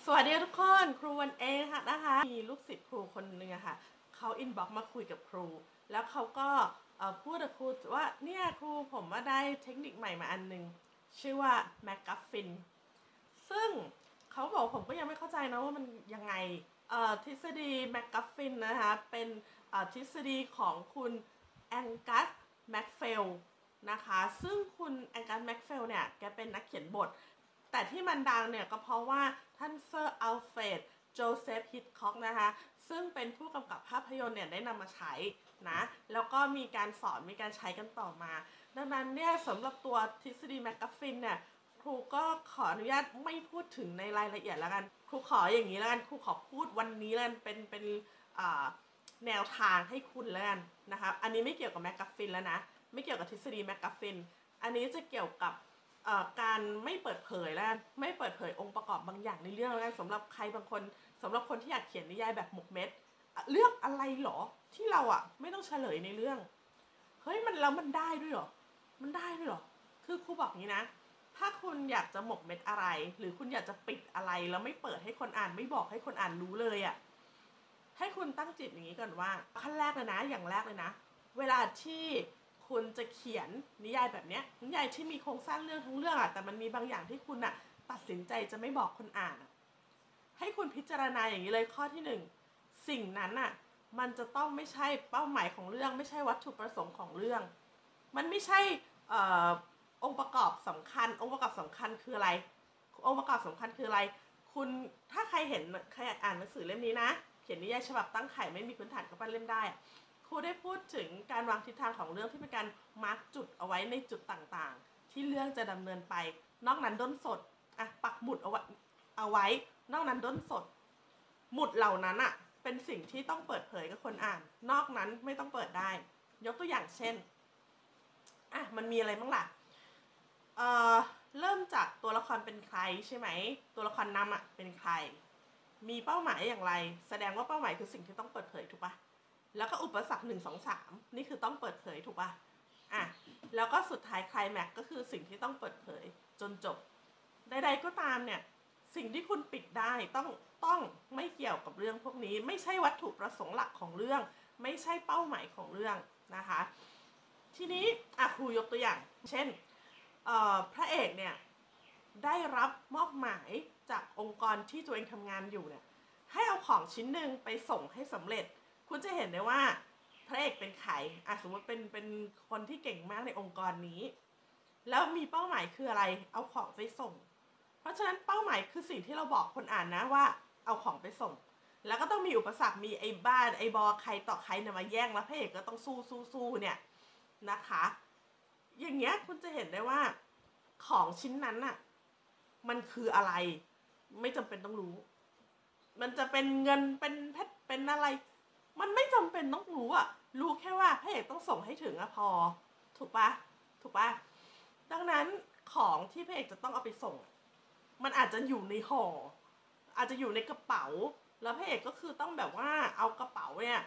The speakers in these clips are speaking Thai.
สวัสดีทุกคนครูวันเองค่ะนะคะมีลูกศิษย์ครูคนหนึ่งอะค่ะเขาอินบ็อกซ์มาคุยกับครูแล้วเขาก็พูดกับครูว่าเนี่ยครูผมว่าได้เทคนิคใหม่มาอันหนึ่งชื่อว่า McGuffin ซึ่งเขาบอกผมก็ยังไม่เข้าใจนะว่ามันยังไงทฤษฎี McGuffin นะคะเป็นทฤษฎีของคุณแองกัสแม็กเฟลนะคะซึ่งคุณแองกัสแม็กเฟลเนี่ยแกเป็นนักเขียนบทแต่ที่มันดังเนี่ยก็เพราะว่าท่านเซอร์อัลเฟรดโจเซฟฮิตค็อกนะคะซึ่งเป็นผู้กำกับภาพยนตร์เนี่ยได้นำมาใช้นะแล้วก็มีการสอนมีการใช้กันต่อมาดังนั้นเนี่ยสำหรับตัวทฤษฎีแมคกัฟฟินเนี่ยครูก็ขออนุญาตไม่พูดถึงในรายละเอียดแล้วกันครูขออย่างนี้แล้วกันครูขอพูดวันนี้แล้วกันเป็นแนวทางให้คุณแล้วกันนะคะอันนี้ไม่เกี่ยวกับแมคกัฟฟินแล้วนะไม่เกี่ยวกับทฤษฎีแมคกัฟฟินอันนี้จะเกี่ยวกับการไม่เปิดเผยแล้วไม่เปิดเผยองค์ประกอบบางอย่างในเรื่องแล้วสำหรับใครบางคนสำหรับคนที่อยากเขียนนิยายแบบหมกเม็ดเรื่องอะไรหรอที่เราไม่ต้องเฉลยในเรื่องเฮ้ยมันได้ด้วยหรอมันได้ด้วยหรอคือครูบอกงี้นะถ้าคุณอยากจะหมกเม็ดอะไรหรือคุณอยากจะปิดอะไรแล้วไม่เปิดให้คนอ่านไม่บอกให้คนอ่านรู้เลยให้คุณตั้งจิตอย่างนี้ก่อนว่าขั้นแรกเลยนะอย่างแรกเลยนะเวลาที่คุณจะเขียนนิยายแบบนี้นิยายที่มีโครงสร้างเรื่องทั้งเรื่องแต่มันมีบางอย่างที่คุณตัดสินใจจะไม่บอกคนอ่านให้คุณพิจารณาอย่างนี้เลยข้อที่สิ่งนั้นมันจะต้องไม่ใช่เป้าหมายของเรื่องไม่ใช่วัตถุประสงค์ของเรื่องมันไม่ใช่องค์ประกอบสำคัญองค์ประกอบสำคัญคืออะไรองค์ประกอบสำคัญคืออะไรคุณถ้าใครเห็นใครอ่านหนังสือเล่มนี้นะเขียนนิยายฉบับตั้งไข่ไม่มีพื้นฐานกับปั้นเล่มได้ครูได้พูดถึงการวางทิศทางของเรื่องที่เป็นการมาร์กจุดเอาไว้ในจุดต่างๆที่เรื่องจะดำเนินไปนอกนั้นด้นสดปักหมุดเอาไว้นอกนั้นด้นสดหมุดเหล่านั้นเป็นสิ่งที่ต้องเปิดเผยกับคนอ่านนอกนั้นไม่ต้องเปิดได้ยกตัวอย่างเช่นมันมีอะไรบ้างล่ะเริ่มจากตัวละครเป็นใครใช่ไหมตัวละครนำเป็นใครมีเป้าหมายอย่างไรแสดงว่าเป้าหมายคือสิ่งที่ต้องเปิดเผยถูกปะแล้วก็อุปสรรค1 2 3นี่คือต้องเปิดเผยถูกปะแล้วก็สุดท้ายไคลแม็กซ์ก็คือสิ่งที่ต้องเปิดเผยจนจบใดๆก็ตามเนี่ยสิ่งที่คุณปิดได้ต้องไม่เกี่ยวกับเรื่องพวกนี้ไม่ใช่วัตถุประสงค์หลักของเรื่องไม่ใช่เป้าหมายของเรื่องนะคะทีนี้ครูยกตัวอย่างเช่นพระเอกเนี่ยได้รับมอบหมายจากองค์กรที่ตัวเองทำงานอยู่เนี่ยให้เอาของชิ้นหนึ่งไปส่งให้สำเร็จคุณจะเห็นได้ว่าพระเอกเป็นใครสมมติเป็นคนที่เก่งมากในองค์กรนี้แล้วมีเป้าหมายคืออะไรเอาของไปส่งเพราะฉะนั้นเป้าหมายคือสิ่งที่เราบอกคนอ่านนะว่าเอาของไปส่งแล้วก็ต้องมีอุปสรรคมีไอ้บ้านไอ้บอใครต่อใครมาแย่งแล้วพระเอกก็ต้องสู้เนี่ยนะคะอย่างเงี้ยคุณจะเห็นได้ว่าของชิ้นนั้นมันคืออะไรไม่จำเป็นต้องรู้มันจะเป็นเงินเป็นเพชรเป็นอะไรมันไม่จำเป็นต้องรู้รู้แค่ว่าพระเอกต้องส่งให้ถึงพอถูกปะดังนั้นของที่พระเอกจะต้องเอาไปส่งมันอาจจะอยู่ในห่ออาจจะอยู่ในกระเป๋าแล้วพระเอกก็คือต้องแบบว่าเอากระเป๋าเนี่ย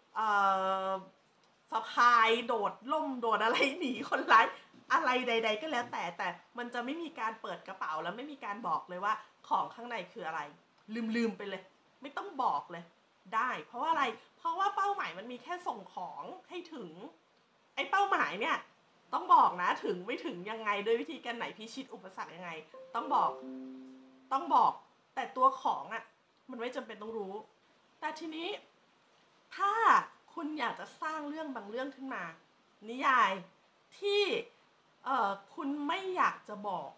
สะพายโดดล่มโดดอะไรหนีคนร้ายอะไรใดๆก็แล้วแต่มันจะไม่มีการเปิดกระเป๋าแล้วไม่มีการบอกเลยว่าของข้างในคืออะไรลืมไปเลยไม่ต้องบอกเลยได้เพราะว่าอะไรเพราะว่าเป้าหมายมันมีแค่ส่งของให้ถึงไอ้เป้าหมายเนี่ยต้องบอกนะถึงไม่ถึงยังไงโดยวิธีการไหนพิชิตอุปสรรคยังไงต้องบอกแต่ตัวของมันไม่จำเป็นต้องรู้แต่ทีนี้ถ้าคุณอยากจะสร้างเรื่องบางเรื่องขึ้นมานิยายที่คุณไม่อยากจะบอก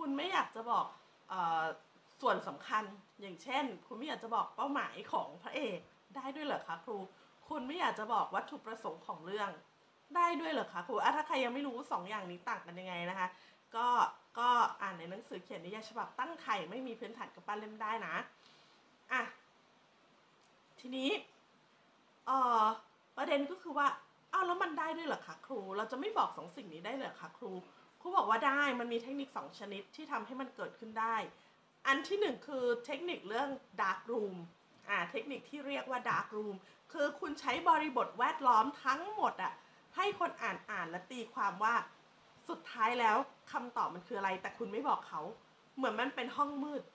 ส่วนสำคัญอย่างเช่นคุณไม่อยากจะบอกเป้าหมายของพระเอกได้ด้วยเหรอคะครูคุณไม่อยากจะบอกวัตถุประสงค์ของเรื่องได้ด้วยเหรอคะครูถ้าใครยังไม่รู้2 อย่างนี้ต่างกันยังไงนะคะก็อ่านในหนังสือเขียนนิยายฉบับตั้งไข่ไม่มีพื้นฐานกับปั้นเล่มได้นะทีนี้ประเด็นก็คือว่าแล้วมันได้ด้วยเหรอคะครูเราจะไม่บอก2 สิ่งนี้ได้เหรอคะครูบอกว่าได้มันมีเทคนิค2 ชนิดที่ทำให้มันเกิดขึ้นได้อันที่1คือเทคนิคเรื่อง dark room เทคนิคที่เรียกว่า dark room คือคุณใช้บริบทแวดล้อมทั้งหมดให้คนอ่านและตีความว่าสุดท้ายแล้วคำตอบมันคืออะไรแต่คุณไม่บอกเขาเหมือนมันเป็นห้องมืด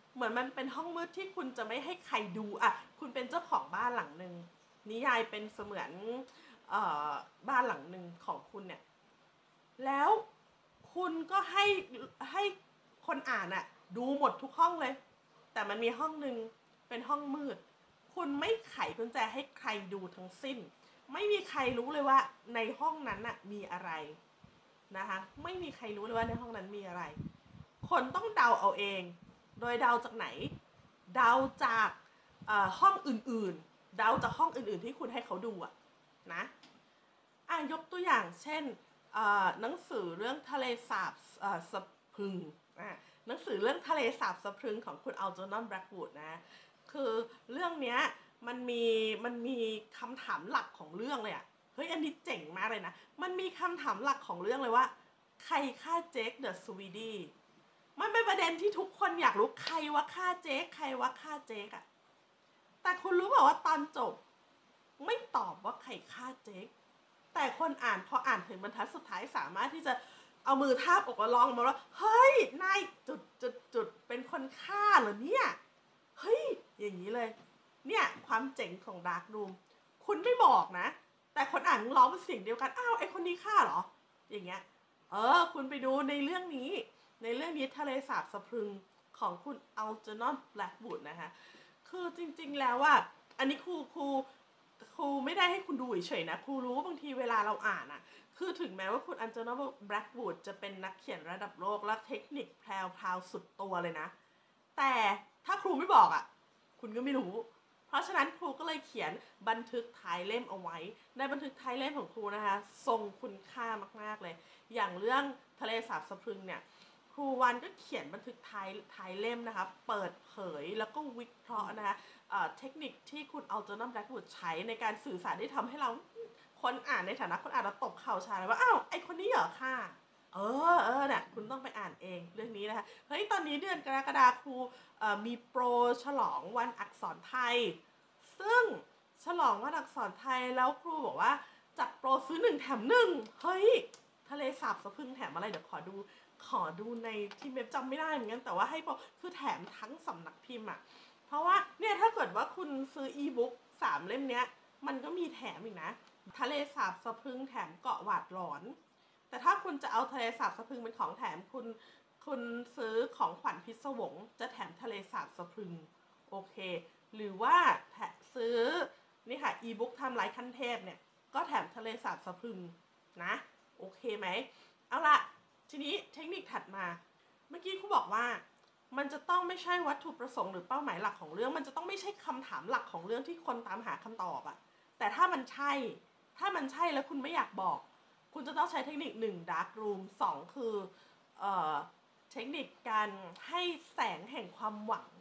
เหมือนมันเป็นห้องมืดที่คุณจะไม่ให้ใครดูอ่ะคุณเป็นเจ้าของบ้านหลังหนึ่งนิยายเป็นเสมือนบ้านหลังหนึ่งของคุณเนี่ยแล้วคุณก็ให้คนอ่านอะดูหมดทุกห้องเลยแต่มันมีห้องหนึ่งเป็นห้องมืดคุณไม่ไขกุญแจให้ใครดูทั้งสิ้นไม่มีใครรู้เลยว่าในห้องนั้นน่ะมีอะไรนะคะไม่มีใครรู้เลยว่าในห้องนั้นมีอะไรคนต้องเดาเอาเองโดยเดาจากไหนเดาจากห้องอื่นๆเดาจากห้องอื่นๆที่คุณให้เขาดูอะนะยกตัวอย่างเช่นหนังสือเรื่องทะเลสาบสะพรึงหนังสือเรื่องทะเลสาบสะพรึงของคุณอัลเจอร์นอนแบล็กวูดนะคือเรื่องเนี้ยมันมีคำถามหลักของเรื่องเลยอะเฮ้ยอันนี้เจ๋งมากเลยนะมันมีคำถามหลักของเรื่องเลยว่าใครฆ่าเจคเดอะสวีดีมันเป็นประเด็นที่ทุกคนอยากรู้ใครว่าฆ่าเจคใครว่าฆ่าเจคอะแต่คุณรู้เปล่าว่าตอนจบไม่ตอบว่าใครฆ่าเจคแต่คนอ่านพออ่านถึงบรรทัดสุดท้ายสามารถที่จะเอามือทาบอกว่าร้องมาว่าเฮ้ยนายจุดเป็นคนฆ่าเหรอเนี่ยเฮ้ยอย่างนี้เลยเนี่ยความเจ๋งของดาร์กรูมคุณไม่บอกนะแต่คนอ่านร้องเป็นเสียงเดียวกันอ้าวไอคนนี้ฆ่าเหรออย่างเงี้ยคุณไปดูในเรื่องนี้ทะเลสาบสะพรึงของคุณอัลเจอร์นอนแบล็กวูดนะคะคือจริงๆแล้วว่าอันนี้ครูไม่ได้ให้คุณดูเฉยๆนะครูรู้ว่าบางทีเวลาเราอ่านอะคือถึงแม้ว่าคุณอัลเจอร์นอนแบล็กวูดจะเป็นนักเขียนระดับโลกและเทคนิคแพรวๆสุดตัวเลยนะแต่ถ้าครูไม่บอกอะคุณก็ไม่รู้เพราะฉะนั้นครูก็เลยเขียนบันทึกท้ายเล่มเอาไว้ในบันทึกท้ายเล่มของครูนะคะทรงคุณค่ามากๆเลยอย่างเรื่องทะเลสาบสะพรึงเนี่ยครูวันก็เขียนบันทึกท้ายเล่มนะคะเปิดเผยแล้วก็วิเคราะห์นะคะเทคนิคที่คุณอัลเจอร์นอนแบล็กวูดใช้ในการสื่อสารที่ทำให้เราคนอ่านในฐานะคนอ่านเราตบเข่าชาเลยว่าอ้าวไอคนนี้เหรอค่ะเนี่ยคุณต้องไปอ่านเองเรื่องนี้นะคะเฮ้ยตอนนี้เดือนกรกฎาคมมีโปรฉลองวันอักษรไทยซึ่งฉลองวันอักษรไทยแล้วครูบอกว่าจัดโปรซื้อ1 แถม 1เฮ้ยทะเลสาบสะพรึงแถมอะไรเดี๋ยวขอดูในที่เว็บจำไม่ได้เหมือนกันแต่ว่าให้โปรคือแถมทั้งสำนักพิมพ์อะเพราะว่าเนี่ยถ้าเกิดว่าคุณซื้ออีบุ๊ก3 เล่มเนี้ยมันก็มีแถมอีกนะทะเลสาบสะพรึงแถมเกาะหวาดหลอนแต่ถ้าคุณจะเอาทะเลสาบสะพรึงเป็นของแถมคุณซื้อของขวัญพิศวงจะแถมทะเลสาบสะพรึงโอเคหรือว่าซื้อนี่ค่ะอีบุ๊กทำลายขั้นเทพเนี่ยก็แถมทะเลสาบสะพรึงนะโอเคไหมเอาละทีนี้เทคนิคถัดมาเมื่อกี้ครูบอกว่ามันจะต้องไม่ใช่วัตถุประสงค์หรือเป้าหมายหลักของเรื่องมันจะต้องไม่ใช่คำถามหลักของเรื่องที่คนตามหาคำตอบอะแต่ถ้ามันใช่แล้วคุณไม่อยากบอกคุณจะต้องใช้เทคนิค1 dark room 2คือเทคนิคการให้แสงแห่งความหวัง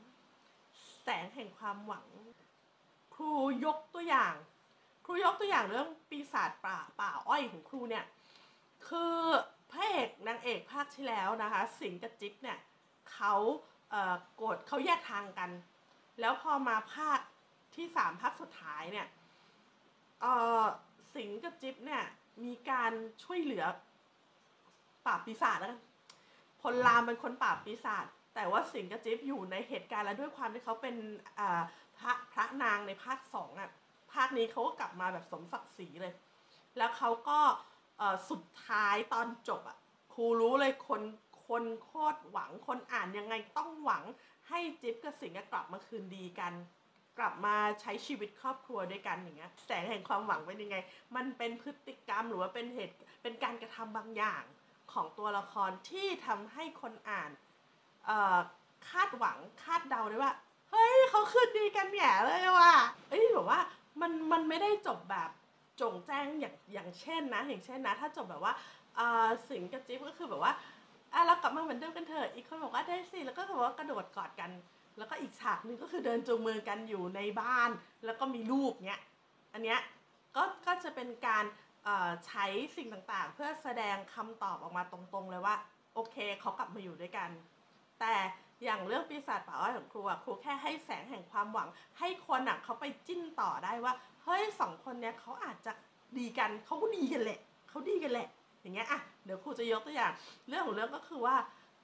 ครูยกตัวอย่างเรื่องปีศาจป่าอ้อยของครูเนี่ยคือพระเอกนางเอกภาคที่แล้วนะคะสิงห์กับจิ๊บเนี่ยเขาโกรธเขาแยกทางกันแล้วพอมาภาคที่3ภาคสุดท้ายเนี่ยสิงห์กับจิ๊บเนี่ยมีการช่วยเหลือปราบปีศาจแล้วกันพลรามเป็นคนปราบปีศาจแต่ว่าสิงห์กับจิ๊บอยู่ในเหตุการณ์และด้วยความที่เขาเป็นพระนางในภาค2อ่ะภาคนี้เขาก็กลับมาแบบสมศักดิ์ศรีเลยแล้วเขาก็สุดท้ายตอนจบอ่ะครูรู้เลยคนโคตรหวังคนอ่านยังไงต้องหวังให้จิ๊บกับสิงห์กลับมาคืนดีกันกลับมาใช้ชีวิตครอบครัวด้วยกันอย่างเงี้ยแสงแห่งความหวังเป็นยังไงมันเป็นพฤติกรรมหรือว่าเป็นการกระทำบางอย่างของตัวละครที่ทำให้คนอ่านคาดหวังคาดเดาได้ว่าเฮ้ยเขาคืนดีกันแย่เลยว่ะแบบว่ามันไม่ได้จบแบบจงแจ้งอย่างเช่นนะถ้าจบแบบว่าสิงห์กับจิ๊บก็คือแบบว่าเรากลับมาเหมือนเดิมกันเถอะอีกคนบอกว่าได้สิแล้วก็แบบว่ากระโดดกอดกันแล้วก็อีกฉากนึงก็คือเดินจูงมือกันอยู่ในบ้านแล้วก็มีลูกเนี้ยอันเนี้ยก็จะเป็นการใช้สิ่งต่างๆเพื่อแสดงคำตอบออกมาตรงๆเลยว่าโอเคเขากลับมาอยู่ด้วยกันแต่อย่างเรื่องปีศาจป่าอ้อยของครูแค่ให้แสงแห่งความหวังให้คนเขาไปจิ้นต่อได้ว่าเฮ้ย2 คนเนี้ยเขาอาจจะดีกันเขาดีกันแหละอย่างเงี้ยเดี๋ยวครูจะยกตัวอย่างเรื่องของเรื่องก็คือว่า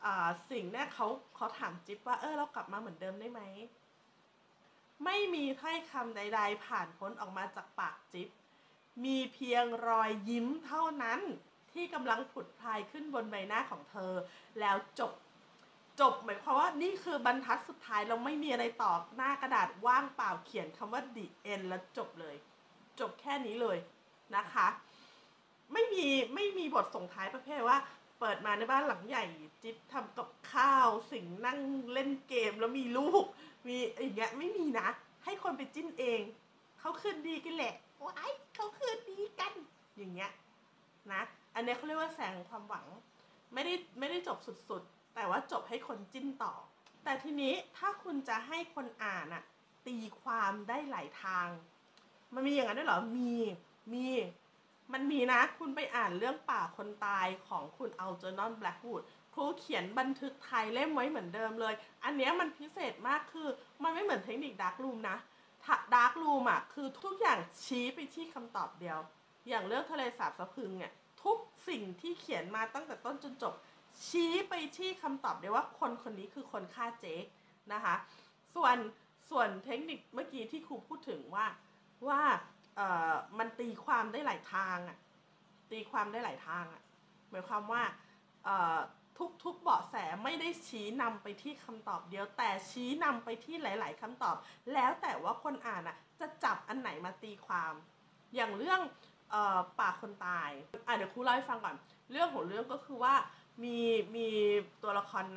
สิ่งเนี่ยเขาถามจิ๊บว่าเรากลับมาเหมือนเดิมได้ไหมไม่มีถ้อยคำใดๆผ่านพ้นออกมาจากปากจิ๊บมีเพียงรอยยิ้มเท่านั้นที่กำลังผุดพายขึ้นบนใบหน้าของเธอแล้วจบหมายความว่านี่คือบรรทัดสุดท้ายเราไม่มีอะไรต่อหน้ากระดาษว่างเปล่าเขียนคำว่า the end แล้วจบเลยจบแค่นี้เลยนะคะไม่มีบทส่งท้ายประเภทว่าเปิดมาในบ้านหลังใหญ่จิ๊บทำกับข้าวสิงนั่งเล่นเกมแล้วมีลูกมีอย่างเงี้ยไม่มีนะให้คนไปจิ้นเองเขาคืนดีกันแหละว้ายเขาคืนดีกันอย่างเงี้ยนะอันนี้เขาเรียกว่าแสงความหวังไม่ได้จบสุดๆแต่ว่าจบให้คนจิ้นต่อแต่ทีนี้ถ้าคุณจะให้คนอ่านอะตีความได้หลายทางมันมีอย่างนั้นด้วยเหรอมันมีนะคุณไปอ่านเรื่องป่าคนตายของคุณอัลเจอร์นอนแบล็กวูดครูเขียนบันทึกไทยเล่มไว้เหมือนเดิมเลยอันนี้มันพิเศษมากคือมันไม่เหมือนเทคนิคดาร์กรูมนะดาร์กรูมอ่ะคือทุกอย่างชี้ไปที่คำตอบเดียวอย่างเรื่องทะเลสาบสะพึงเนี่ยทุกสิ่งที่เขียนมาตั้งแต่ต้นจนจบชี้ไปที่คำตอบเดียวว่าคนนี้คือคนฆ่าเจ๊นะคะส่วนเทคนิคเมื่อกี้ที่ครูพูดถึงว่ามันตีความได้หลายทางอะตีความได้หลายทางอะหมายความว่าทุกเบาะแสไม่ได้ชี้นำไปที่คำตอบเดียวแต่ชี้นำไปที่หลายๆคำตอบแล้วแต่ว่าคนอ่านอะจะจับอันไหนมาตีความอย่างเรื่องป่าคนตายเดี๋ยวครูเล่าให้ฟังก่อนเรื่องของเรื่องก็คือว่ามีตัวละคร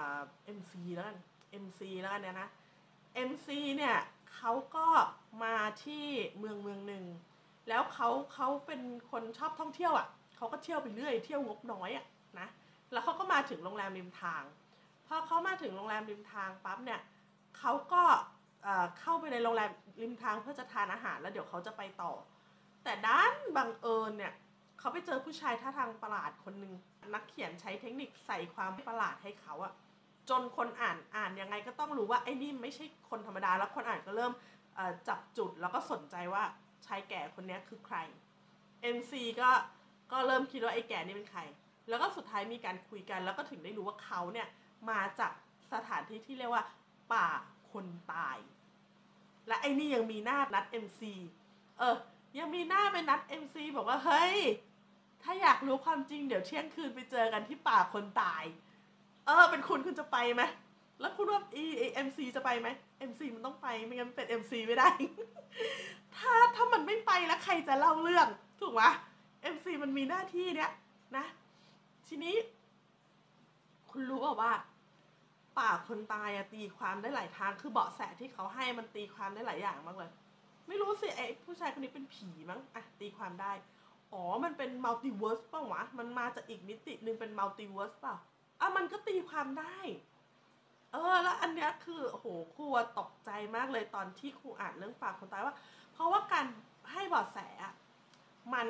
MC แล้วกัน MC แล้วกันเนี่ยนะ MC เนี่ยเขาก็มาที่เมืองหนึ่งแล้วเขาเป็นคนชอบท่องเที่ยวอ่ะเขาก็เที่ยวไปเรื่อยเที่ยวงบน้อยอ่ะนะแล้วเขาก็มาถึงโรงแรมริมทางพอเขามาถึงโรงแรมริมทางปั๊บเนี่ยเขาก็เข้าไปในโรงแรมริมทางเพื่อจะทานอาหารแล้วเดี๋ยวเขาจะไปต่อแต่ด้านบังเอิญเนี่ยเขาไปเจอผู้ชายท่าทางประหลาดคนหนึ่งนักเขียนใช้เทคนิคใส่ความประหลาดให้เขาอะจนคนอ่านยังไงก็ต้องรู้ว่าไอ้นี่ไม่ใช่คนธรรมดาแล้วคนอ่านก็เริ่มจับจุดแล้วก็สนใจว่าชายแก่คนนี้คือใคร MC ก็เริ่มคิดว่าไอ้แก่นี่เป็นใครแล้วก็สุดท้ายมีการคุยกันแล้วก็ถึงได้รู้ว่าเขาเนี่ยมาจากสถานที่ที่เรียกว่าป่าคนตายและไอ้นี่ยังมีหน้านัด MC ยังมีหน้าไปนัด MC บอกว่าเฮ้ยถ้าอยากรู้ความจริงเดี๋ยวเที่ยงคืนไปเจอกันที่ป่าคนตายเป็นคุณจะไปไหมแล้วคุณว่าMC จะไปไหม MC มันต้องไปไม่งั้นเป็น MC ไม่ได้ ถ้ามันไม่ไปแล้วใครจะเล่าเรื่องถูกไหม MC มันมีหน้าที่เนี้ยนะทีนี้คุณรู้เปล่าว่าป่าคนตายตีความได้หลายทางคือเบาะแสที่เขาให้มันตีความได้หลายอย่างมากเลยไม่รู้สิไอ้ผู้ชายคนนี้เป็นผีมั้งตีความได้มันเป็นมัลติเวิร์สเปล่าวะมันมาจากอีกมิตินึงเป็นมัลติเวิร์สเปล่ามันก็ตีความได้แล้วอันเนี้ยคือโหครูตกใจมากเลยตอนที่ครูอ่านเรื่องป่าคนตายว่าเพราะว่าการให้เบาะแสมัน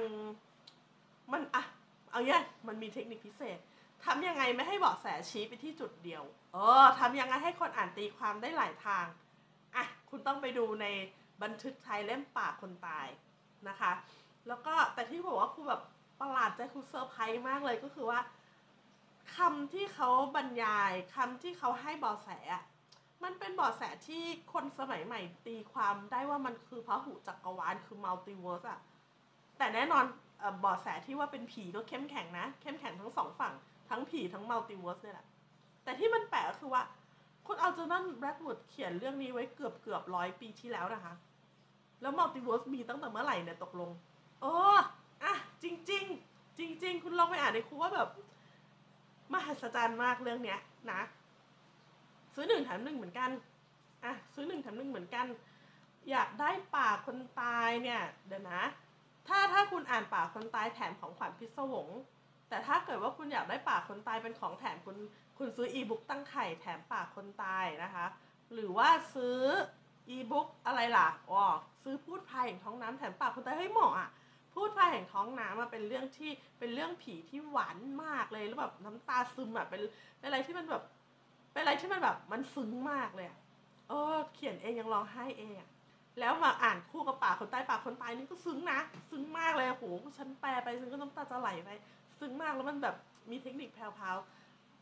เอาเนี้ยมันมีเทคนิคพิเศษทำยังไงไม่ให้เบาะแสชี้ไปที่จุดเดียวทำยังไงให้คนอ่านตีความได้หลายทางคุณต้องไปดูในบันทึกไทยเล่มป่าคนตายนะคะแล้วก็แต่ที่บอกว่าครูแบบประหลาดใจครูเซอร์ไพรส์มากเลยก็คือว่าคำที่เขาบรรยายคำที่เขาให้เบาะแสมันเป็นเบาะแสที่คนสมัยใหม่ตีความได้ว่ามันคือพหุจักรวาลคือมัลติเวิร์สแต่แน่นอนเบาะแสที่ว่าเป็นผีก็เข้มแข็งนะเข้มแข็งทั้งสองฝั่งทั้งผีทั้งมัลติเวิร์สเนี่ยแหละแต่ที่มันแปลกก็คือว่าคุณอัลเจอร์นอนแบล็กวูดเขียนเรื่องนี้ไว้เกือบ100 ปีที่แล้วนะคะแล้วมัลติเวิร์สมีตั้งแต่เมื่อไหร่เนี่ยตกลงจริงคุณลองไปอ่านในครูว่าแบบมหัศจรรย์มากเรื่องเนี้ยนะซื้อ1 แถม 1เหมือนกันซื้อ1 แถม 1เหมือนกันอยากได้ป่าคนตายเนี่ยเดี๋ยวนะถ้าคุณอ่านป่าคนตายแถมของขวัญพิศวงแต่ถ้าเกิดว่าคุณอยากได้ป่าคนตายเป็นของแถมคุณซื้ออีบุ๊กตั้งไข่แถมป่าคนตายนะคะหรือว่าซื้ออีบุ๊กอะไรล่ะซื้อพูดพายแห่งท้องน้ำแถมป่าคนตายเฮ้ยเหมาะพูดพายแห่งท้องน้ำเป็นเรื่องผีที่หวานมากเลยแล้วแบบน้ำตาซึมเป็นอะไรที่มันแบบเป็นอะไรที่มันแบบมันซึ้งมากเลยเขียนเองยังร้องไห้เองแล้วมาอ่านคู่กับป่าคนตายนี่ก็ซึ้งนะซึ้งมากเลยโหฉันแปลไปฉันก็น้ำตาจะไหลไปซึ้งมากแล้วมันแบบมีเทคนิคแพรวๆ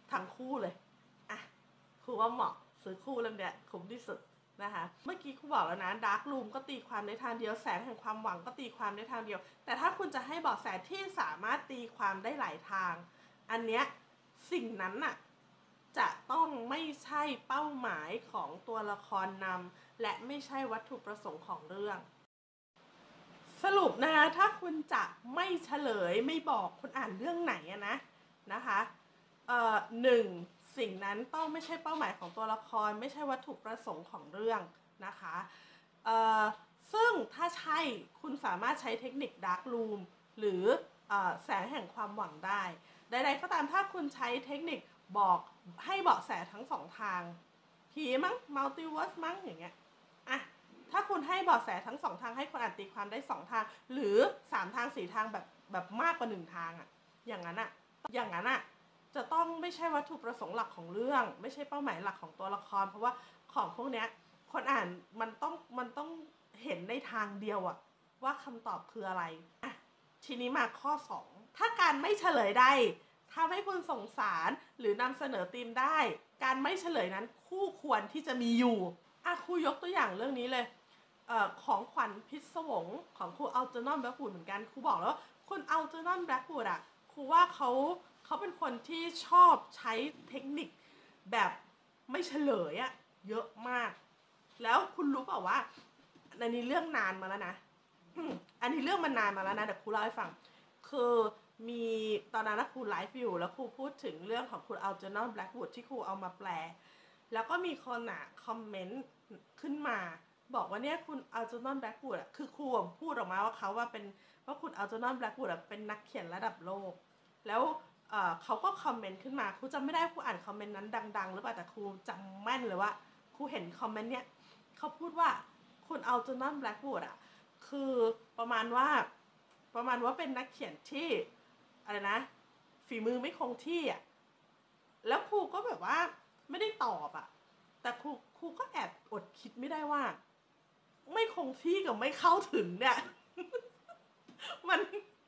ทั้งคู่เลยอ่ะครูว่าเหมาะซื้อคู่เล่มเนี้ยคุ้มที่สุดนะคะเมื่อกี้ครูบอกแล้วนะดาร์กรูมก็ตีความในทางเดียวแสงแห่งความหวังก็ตีความในทางเดียวแต่ถ้าคุณจะให้เบาะแสที่สามารถตีความได้หลายทางอันเนี้ยสิ่งนั้นน่ะจะต้องไม่ใช่เป้าหมายของตัวละครนำและไม่ใช่วัตถุประสงค์ของเรื่องสรุปนะคะถ้าคุณจะไม่เฉลยไม่บอกคุณอ่านเรื่องไหนนะคะหนึ่งสิ่งนั้นต้องไม่ใช่เป้าหมายของตัวละครไม่ใช่วัตถุประสงค์ของเรื่องนะคะซึ่งถ้าใช่คุณสามารถใช้เทคนิค Dark Room หรือแสงแห่งความหวังได้ใดๆก็ตามถ้าคุณใช้เทคนิคบอกให้เบาะแสทั้งสองทางผีมั้ง Multiverse มั้งอย่างเงี้ยอ่ะถ้าคุณให้เบาะแสทั้งสองทางให้คนอ่านตีความได้สองทางหรือ3 ทาง 4 ทางแบบมากกว่า1 ทางอ่ะอย่างนั้นอ่ะจะต้องไม่ใช่วัตถุประสงค์หลักของเรื่องไม่ใช่เป้าหมายหลักของตัวละครเพราะว่าของพวกเนี้ยคนอ่านมันต้องเห็นในทางเดียวอะว่าคำตอบคืออะไรอ่ะทีนี้มาข้อ2ถ้าการไม่เฉลยได้ทำให้คุณสงสารหรือนำเสนอธีมได้การไม่เฉลยนั้นคู่ควรที่จะมีอยู่อ่ะครูยกตัวอย่างเรื่องนี้เลยของขวัญพิศวงของครูอัลเจอร์นอนแบล็กวูดเหมือนกันครูบอกแล้วคุณอัลเจอร์นอนแบล็กวูดอะครูว่าเขาเป็นคนที่ชอบใช้เทคนิคแบบไม่เฉลยอะเยอะมากแล้วคุณรู้เปล่าว่าอันนี้เรื่องนานมาแล้วนะอันนี้เรื่องมันนานมาแล้วนะเดี๋ยวครูเล่าให้ฟังคือมีตอนนั้นครูไลฟ์อยู่แล้วครูพูดถึงเรื่องของคุณอัลเจอร์นอนแบล็กวูดที่ครูเอามาแปลแล้วก็มีคนคอมเมนต์ขึ้นมาบอกว่าเนี่ยคุณอัลเจอร์นอนแบล็กวูดคือครูพูดออกมาว่าคุณอัลเจอร์นอนแบล็กวูดเป็นนักเขียนระดับโลกแล้วเขาก็คอมเมนต์ขึ้นมาครูจำไม่ได้ครูอ่านคอมเมนต์นั้นดังๆหรือเปล่าแต่ครูจำแม่นเลยว่าครูเห็นคอมเมนต์เนี้ยเขาพูดว่าคุณอัลเจอร์นอนแบล็กวูดคือประมาณว่าเป็นนักเขียนที่อะไรนะฝีมือไม่คงที่แล้วครูก็แบบว่าไม่ได้ตอบแต่ครูก็แอบอดคิดไม่ได้ว่าไม่คงที่กับไม่เข้าถึงเนี่ย มัน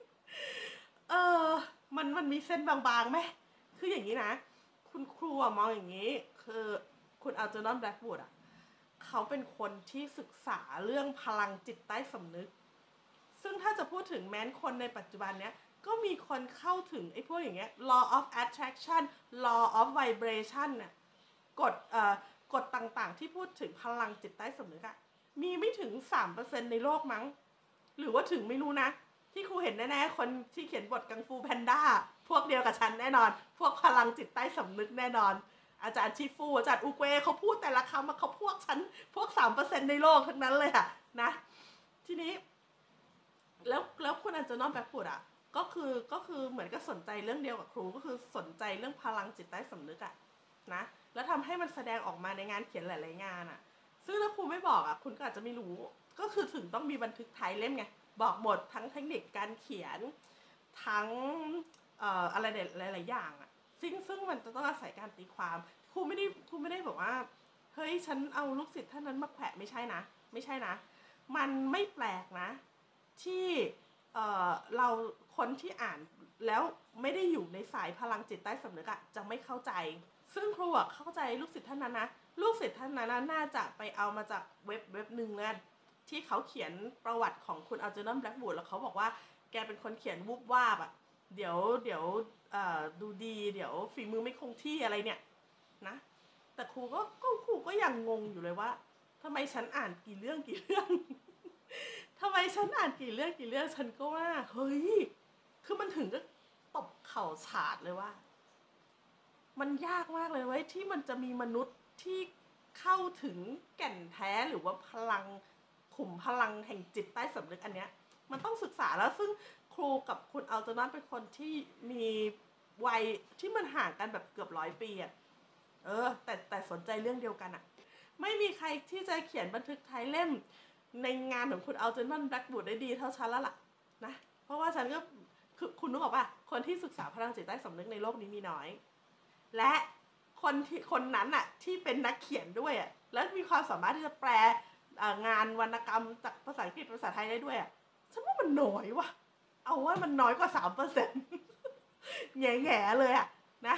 มันมีเส้นบางๆไหมคืออย่างนี้นะคุณครูมองอย่างนี้คือคุณอัลเจอร์นอนแบล็กวูดเขาเป็นคนที่ศึกษาเรื่องพลังจิตใต้สำนึกซึ่งถ้าจะพูดถึงแม้นคนในปัจจุบันเนี้ยก็มีคนเข้าถึงไอ้พวกอย่างเงี้ย law of attraction law of vibration เนี่ยกฎต่างๆที่พูดถึงพลังจิตใต้สำนึกมีไม่ถึง 3% ในโลกมั้งหรือว่าถึงไม่รู้นะที่ครูเห็นแน่ๆคนที่เขียนบทกังฟูแพนด้าพวกเดียวกับฉันแน่นอนพวกพลังจิตใต้สำนึกแน่นอนอาจารย์ชิฟูอาจารย์อุเกวเขาพูดแต่ละคำเขาพวกฉันพวก 3% ในโลกทั้งนั้นเลยนะทีนี้แล้วคุณอัลเจอร์นอนแบล็กวูดก็คือเหมือนกับสนใจเรื่องเดียวกับครูก็คือสนใจเรื่องพลังจิตใต้สำนึกนะแล้วทำให้มันแสดงออกมาในงานเขียนหลายๆงานซึ่งถ้าครูไม่บอกคุณก็อาจจะไม่รู้ก็คือถึงต้องมีบันทึกท้ายเล่มไงบอกหมดทั้งเทคนิคการเขียนทั้งอะไรหลายๆอย่างซึ่งมันจะต้องอาศัยการตีความครูไม่ได้บอกว่าเฮ้ยฉันเอาลูกศิษย์ท่านนั้นมาแขวะไม่ใช่นะมันไม่แปลกนะที่เราคนที่อ่านแล้วไม่ได้อยู่ในสายพลังจิตใต้สำนึกจะไม่เข้าใจซึ่งครูเข้าใจลูกศิษย์ท่านนั้นนะลูกศิษย์ท่านนั้นน่าจะไปเอามาจากเว็บหนึ่งแล้วที่เขาเขียนประวัติของคุณอัลเจอร์นอนแบล็กวูดแล้วเขาบอกว่าแกเป็นคนเขียนวุบวาบเดี๋ยวดูดีเดี๋ยวฝีมือไม่คงที่อะไรเนี่ยนะแต่ครูก็ยังงงอยู่เลยว่าทำไมฉันอ่านกี่เรื่อง ทำไมฉันอ่านกี่เรื่องฉันก็ว่าเฮ้ยคือมันถึงก็ตบเข่าฉาดเลยว่ามันยากมากเลยเว้ยที่มันจะมีมนุษย์ที่เข้าถึงแก่นแท้หรือว่าพลังขุมพลังแห่งจิตใต้สำนึกอันเนี้ยมันต้องศึกษาแล้วซึ่งครูกับคุณอัลเจอร์นอนเป็นคนที่มีวัยที่มันห่างกันแบบเกือบ100 ปีแต่สนใจเรื่องเดียวกันไม่มีใครที่จะเขียนบันทึกท้ายเล่มในงานของคุณอัลเจอร์นอนแบล็กวูดได้ดีเท่าฉันแล้วล่ะนะเพราะว่าฉันก็คือคุณรู้ป่ะคนที่ศึกษาพลังจิตใต้สำนึกในโลกนี้มีน้อยและคนนั้นที่เป็นนักเขียนด้วยแล้วมีความสามารถที่จะแปลงานวรรณกรรมจากภาษาอังกฤษภาษาไทยได้ด้วยฉันว่ามันน้อยว่ะเอาว่ามันน้อยกว่า 3% แง่เลยนะ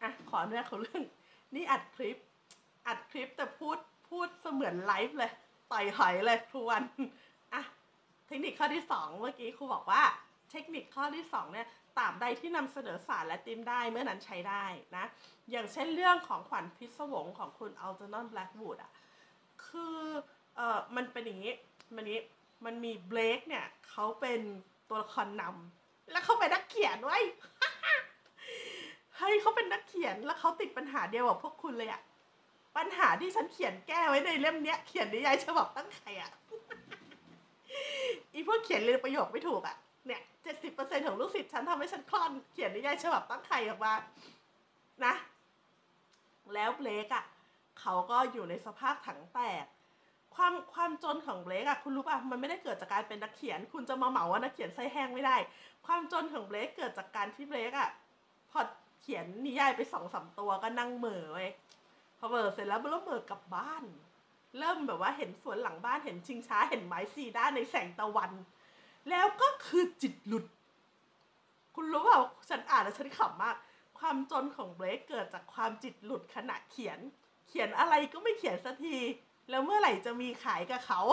ขออนุญาตเขาเรื่องนี่อัดคลิปแต่พูดเสมือนไลฟ์เลยต่อยหอยเลยครูวันเทคนิคข้อที่2เมื่อกี้ครูบอกว่าเทคนิคข้อที่2เนี่ยตราบใดที่นำเสนอสารและธีมได้เมื่อนั้นใช้ได้นะอย่างเช่นเรื่องของขวัญพิศวงของคุณอัลเจอร์นอนแบล็กวูดคือมันเป็นอย่างนี้มันมีเบลกเนี่ยเขาเป็นตัวละครนำแล้วเขาเป็นนักเขียนไว้ เฮ้ยเขาเป็นนักเขียนแล้วเขาติดปัญหาเดียวกับพวกคุณเลยอะปัญหาที่ฉันเขียนแก้ไว้ในเล่มเนี้ยเขียนนิยายฉบับตั้งใครอะอีพวกเขียนเรียงประโยคไม่ถูกอะเนี่ย 70% ของลูกศิษย์ฉันทำให้ฉันคลอนเขียนนิยายฉบับตั้งใครออกมานะแล้วเบลกอะเขาก็อยู่ในสภาพถังแตกความจนของเบลกอะคุณรู้ป่ะมันไม่ได้เกิดจากการเป็นนักเขียนคุณจะมาเหมาว่านักเขียนไส้แห้งไม่ได้ความจนของเบลกเกิดจากการที่เบลกอะพอเขียนนิยายไป2-3 ตัวก็นั่งเหม่อไว้พอเหม่อเสร็จแล้วเหม่อกลับบ้านเริ่มแบบว่าเห็นสวนหลังบ้านเห็นชิงช้าเห็นไม้4 ด้านในแสงตะวันแล้วก็คือจิตหลุดคุณรู้เปล่าฉันอ่านแล้วฉันขำมากความจนของเบลกเกิดจากความจิตหลุดขณะเขียนอะไรก็ไม่เขียนสักทีแล้วเมื่อไหร่จะมีขายกับเขา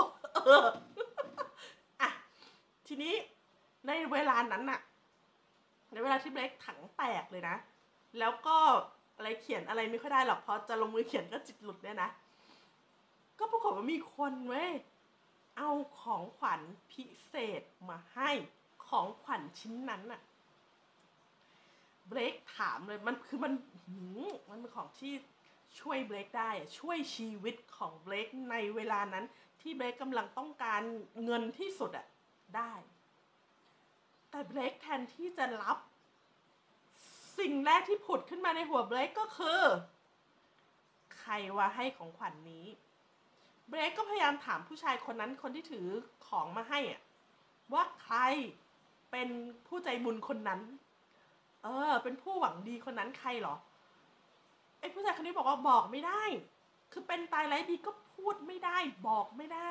ทีนี้ในเวลานั้นน่ะในเวลาที่เบลกถังแตกเลยนะแล้วก็อะไรเขียนอะไรไม่ค่อยได้หรอกพอจะลงมือเขียนก็จิตหลุดเนี่ยนะก็ปรากฏว่ามีคนเว้ยเอาของขวัญพิเศษมาให้ของขวัญชิ้นนั้นน่ะเบลกถามเลยมันเป็นของที่ช่วยเบลกได้ช่วยชีวิตของเบลกในเวลานั้นที่เบลกกำลังต้องการเงินที่สุดได้แต่เบลกแทนที่จะรับสิ่งแรกที่ผุดขึ้นมาในหัวเบลกก็คือใครว่าให้ของขวัญนี้เบลกก็พยายามถามผู้ชายคนนั้นคนที่ถือของมาให้ว่าใครเป็นผู้ใจบุญคนนั้นเป็นผู้หวังดีคนนั้นใครหรอไอ้ผู้ชายคนนี้บอกว่าบอกไม่ได้คือเป็นตายไร้ดีก็พูดไม่ได้บอกไม่ได้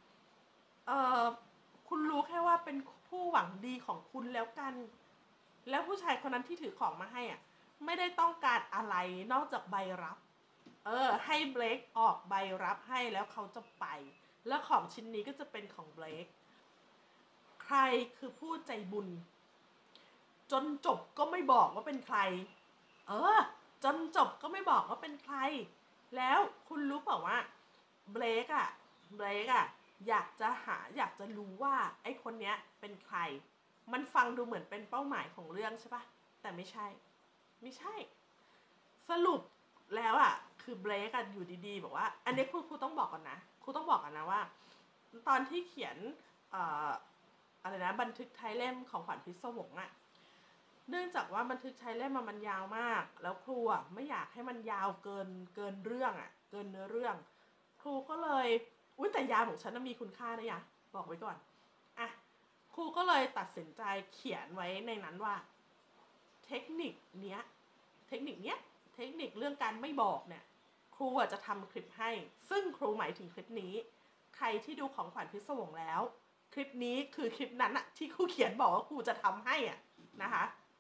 คุณรู้แค่ว่าเป็นผู้หวังดีของคุณแล้วกันแล้วผู้ชายคนนั้นที่ถือของมาให้ไม่ได้ต้องการอะไรนอกจากใบรับให้เบลกออกใบรับให้แล้วเขาจะไปแล้วของชิ้นนี้ก็จะเป็นของเบลกใครคือผู้ใจบุญจนจบก็ไม่บอกว่าเป็นใครจนจบก็ไม่บอกว่าเป็นใครแล้วคุณรู้เปล่าว่าเบลกอยากจะรู้ว่าไอ้คนเนี้ยเป็นใครมันฟังดูเหมือนเป็นเป้าหมายของเรื่องใช่ปะแต่ไม่ใช่สรุปแล้วคือเบลกอยู่ดีๆบอกว่าอันนี้ครูต้องบอกก่อนนะว่าตอนที่เขียนอะไรนะบันทึกท้ายเล่มของขวัญพิศวงเนื่องจากว่าบันทึกท้ายเล่มมันยาวมากแล้วครูไม่อยากให้มันยาวเกินเรื่องเกินเนื้อเรื่องครูก็เลยแต่ยาของฉันมีคุณค่านะบอกไว้ก่อนครูก็เลยตัดสินใจเขียนไว้ในนั้นว่าเทคนิคเรื่องการไม่บอกเนี่ยครูจะทำคลิปให้ซึ่งครูหมายถึงคลิปนี้ใครที่ดูของขวัญพิศวงแล้วคลิปนี้คือคลิปนั้นที่ครูเขียนบอกว่าครูจะทำให้นะคะ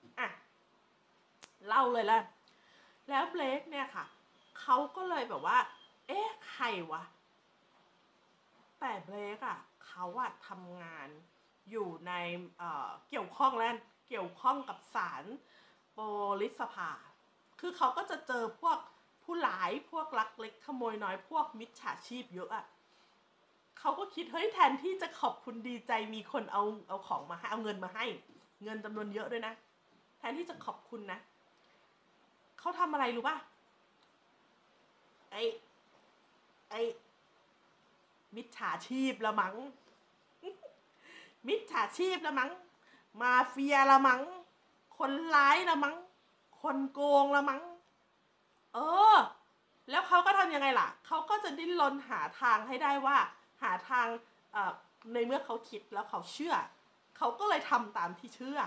เล่าเลยละแล้วเบลกเนี่ยค่ะเขาก็เลยแบบว่าใครวะแต่เบลกเขาทำงานอยู่ในเกี่ยวข้องกับศาลโปลิสภาคือเขาก็จะเจอพวกผู้ร้ายพวกลักเล็กขโมยน้อยพวกมิจฉาชีพเยอะเขาก็คิดเฮ้ยแทนที่จะขอบคุณดีใจมีคนเอาของมาให้เอาเงินมาให้เงินจำนวนเยอะด้วยนะแทนที่จะขอบคุณนะเขาทำอะไรรู้ป่ะไอ้มิจฉาชีพละมั้งมาเฟียละมั้งคนร้ายละมั้งคนโกงละมั้งแล้วเขาก็ทำยังไงล่ะเขาก็จะดิ้นรนหาทางให้ได้ว่าหาทางในเมื่อเขาคิดแล้วเขาเชื่อเขาก็เลยทำตามที่เชื่อ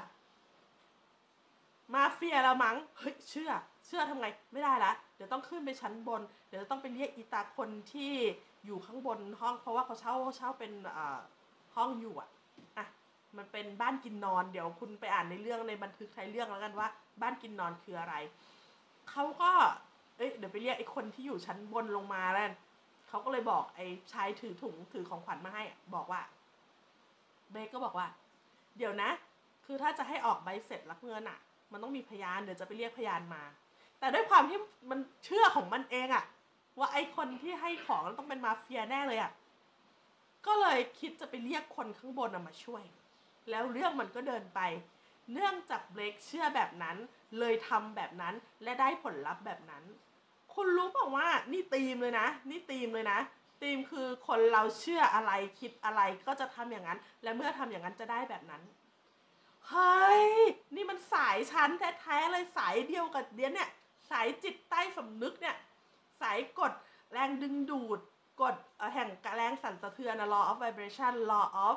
มาเฟียละมั้งเฮ้ยเชื่อทำไงไม่ได้ละเดี๋ยวต้องขึ้นไปชั้นบนเดี๋ยวต้องไปเรียกอีตาคนที่อยู่ข้างบนห้องเพราะว่าเขาเช่าเป็นห้องอยู่มันเป็นบ้านกินนอนเดี๋ยวคุณไปอ่านในเรื่องในบันทึกท้ายเรื่องแล้วกันว่าบ้านกินนอนคืออะไรเขาก็เดี๋ยวไปเรียกไอ้คนที่อยู่ชั้นบนลงมาแล้วเขาก็เลยบอกไอ้ชายถือถุงถือของขวัญมาให้บอกว่าเบคก็บอกว่าเดี๋ยวนะคือถ้าจะให้ออกใบเสร็จรับเงินมันต้องมีพยานเดี๋ยวจะไปเรียกพยานมาแต่ด้วยความที่มันเชื่อของมันเองว่าไอ้คนที่ให้ของต้องเป็นมาเฟียแน่เลยก็เลยคิดจะไปเรียกคนข้างบนมาช่วยแล้วเรื่องมันก็เดินไปเนื่องจากเบคเชื่อแบบนั้นเลยทำแบบนั้นและได้ผลลัพธ์แบบนั้นคุณรู้เปล่าว่านี่ธีมเลยนะธีมคือคนเราเชื่ออะไรคิดอะไรก็จะทำอย่างนั้นและเมื่อทำอย่างนั้นจะได้แบบนั้นเฮ้ยนี่มันสายชั้นแท้ๆเลยสายเดียวกับเดียนเนี่ยสายจิตใต้สำนึกเนี่ยสายกฎแรงดึงดูดกฎแห่งแรงสั่นสะเทือน law of vibration law of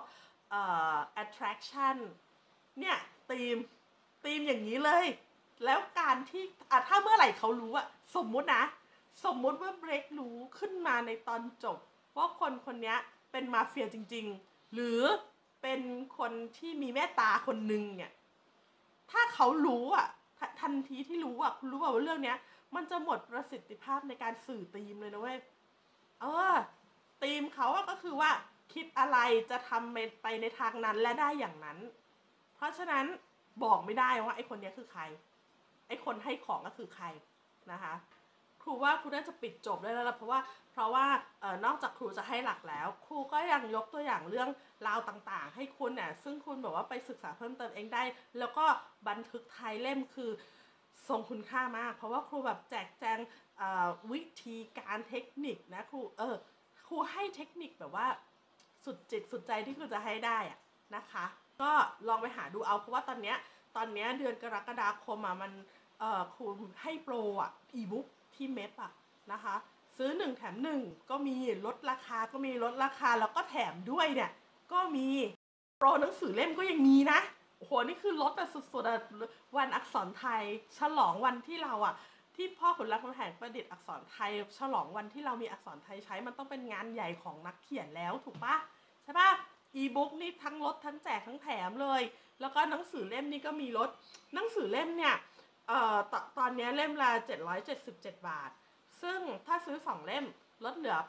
attraction เนี่ยธีมอย่างนี้เลยแล้วการที่ถ้าเมื่อไหร่เขารู้สมมุติว่าเบรกรู้ขึ้นมาในตอนจบว่าคนนี้เป็นมาเฟียจริงๆหรือเป็นคนที่มีเมตตาคนนึงเนี่ยถ้าเขารู้ทันทีที่รู้คุณรู้ว่าเรื่องนี้มันจะหมดประสิทธิภาพในการสื่อธีมเลยนะเว้ยธีมเขาก็คือว่าคิดอะไรจะทำไปในทางนั้นและได้อย่างนั้นเพราะฉะนั้นบอกไม่ได้ว่าไอ้คนนี้คือใครไอ้คนให้ของก็คือใครนะคะครูว่าครูน่าจะปิดจบได้แล้วเพราะว่านอกจากครูจะให้หลักแล้วครูก็ยังยกตัวอย่างเรื่องราวต่างๆให้คุณเนี่ยซึ่งคุณแบบว่าไปศึกษาเพิ่มเติมเองได้แล้วก็บันทึกท้ายเล่มคือทรงคุณค่ามากเพราะว่าครูแบบแจกแจงวิธีการเทคนิคนะครูให้เทคนิคแบบว่าสุดจิตสุดใจที่ครูจะให้ได้นะคะก็ลองไปหาดูเอาเพราะว่าตอนเนี้ยเดือนกรกฎาคมมันครูให้โปรอีบุ๊กที่เมพนะคะซื้อ1แถม1ก็มีลดราคาก็มีลดราคาแล้วก็แถมด้วยเนี่ยก็มีโปรหนังสือเล่มก็ยังมีนะโอ้โหนี่คือลดแบบสุดๆวันอักษรไทยฉลองวันที่เราที่พ่อขุนรามคำแหงประดิษฐ์อักษรไทยฉลองวันที่เรามีอักษรไทยใช้มันต้องเป็นงานใหญ่ของนักเขียนแล้วถูกปะใช่ปะอีบุ๊กนี่ทั้งลดทั้งแจกทั้งแถมเลยแล้วก็หนังสือเล่มนี่ก็มีลดหนังสือเล่มเนี่ยตอนนี้เล่มละ777 บาทซึ่งถ้าซื้อ2เล่มลดเหลือ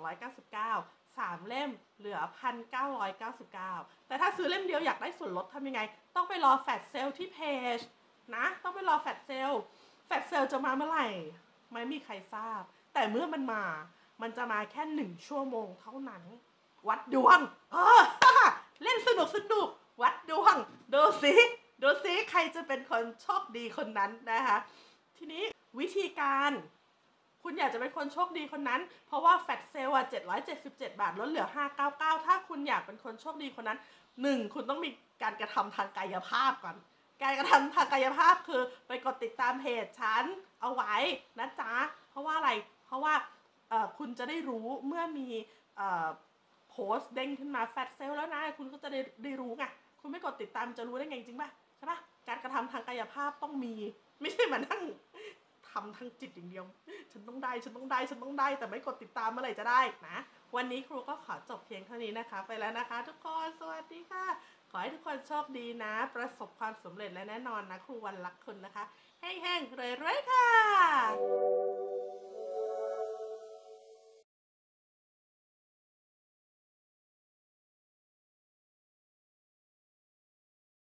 1,299 3 เล่มเหลือ 1,999 แต่ถ้าซื้อเล่มเดียวอยากได้ส่วนลดทำยังไงต้องไปรอแฟลชเซลที่เพจนะต้องไปรอแฟลชเซลจะมาเมื่อไหร่ไม่มีใครทราบแต่เมื่อมันจะมาแค่1 ชั่วโมงเท่านั้นวัดดวงเล่นสนุกวัดดวงดูสิใครจะเป็นคนโชคดีคนนั้นนะคะทีนี้วิธีการคุณอยากจะเป็นคนโชคดีคนนั้นเพราะว่าแฟลชเซล777 บาทลดเหลือ599ถ้าคุณอยากเป็นคนโชคดีคนนั้น1คุณต้องมีการกระทำทางกายภาพก่อนการกระทำทางกายภาพคือไปกดติดตามเพจฉันเอาไว้นะจ๊ะเพราะว่าอะไรเพราะว่าคุณจะได้รู้เมื่อมีโพสต์เด้งขึ้นมาแฟลชเซลแล้วนะคุณก็จะได้รู้ไงคุณไม่กดติดตามจะรู้ได้ไงจริงป่ะใช่ป่ะการกระทำทางกายภาพต้องมีไม่ใช่มานั่งทำทางจิตอย่างเดียวฉันต้องได้แต่ไม่กดติดตามเมื่อไหร่จะได้นะวันนี้ครูก็ขอจบเพียงเท่านี้นะคะไปแล้วนะคะทุกคนสวัสดีค่ะขอให้ทุกคนโชคดีนะประสบความสำเร็จและแน่นอนนะครูวันรักคุณนะคะแห้งๆรวยๆค่ะ